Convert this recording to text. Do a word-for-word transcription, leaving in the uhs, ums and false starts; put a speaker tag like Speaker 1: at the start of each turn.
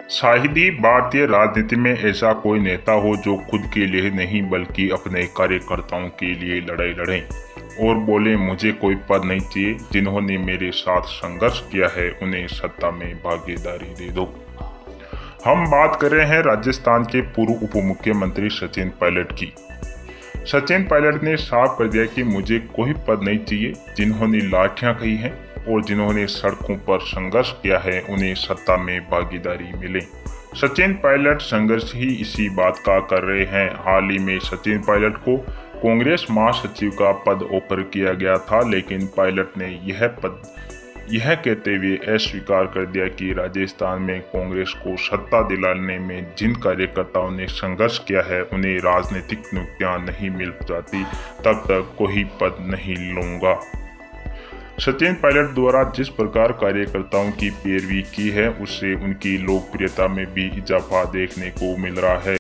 Speaker 1: शायद ही भारतीय राजनीति में ऐसा कोई नेता हो जो खुद के लिए नहीं बल्कि अपने कार्यकर्ताओं के लिए लड़ाई लड़े और बोले मुझे कोई पद नहीं चाहिए, जिन्होंने मेरे साथ संघर्ष किया है उन्हें सत्ता में भागीदारी दे दो। हम बात कर रहे हैं राजस्थान के पूर्व उप मुख्यमंत्री सचिन पायलट की। सचिन पायलट ने साफ कर दिया कि मुझे कोई पद नहीं चाहिए, जिन्होंने लाठियां खाई हैं और जिन्होंने सड़कों पर संघर्ष किया है उन्हें सत्ता में भागीदारी मिले। सचिन पायलट संघर्ष ही इसी बात का कर रहे हैं। हाल ही में सचिन पायलट को कांग्रेस महासचिव का पद ऑफर किया गया था, लेकिन पायलट ने यह पद यह कहते हुए अस्वीकार कर दिया कि राजस्थान में कांग्रेस को सत्ता दिलाने में जिन कार्यकर्ताओं ने संघर्ष किया है उन्हें राजनीतिक नियुक्तियां नहीं मिल जाती, तब तक कोई पद नहीं लूंगा। सचिन पायलट द्वारा जिस प्रकार कार्यकर्ताओं की पैरवी की है उससे उनकी लोकप्रियता में भी इजाफा देखने को मिल रहा है।